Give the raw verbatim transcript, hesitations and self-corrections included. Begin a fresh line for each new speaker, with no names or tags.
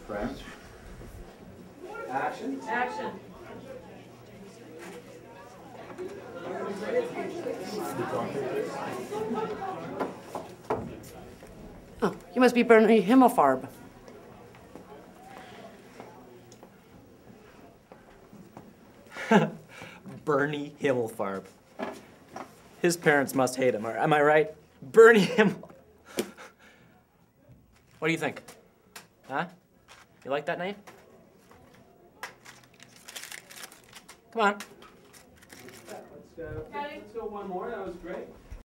Friends. Action.
Action.
Oh, you must be Bernie Himmelfarb.
Bernie Himmelfarb. His parents must hate him, or am I right? Bernie Himmel. What do you think? Huh? You like that name? Come on.
Let's go, let's go one more. That was great.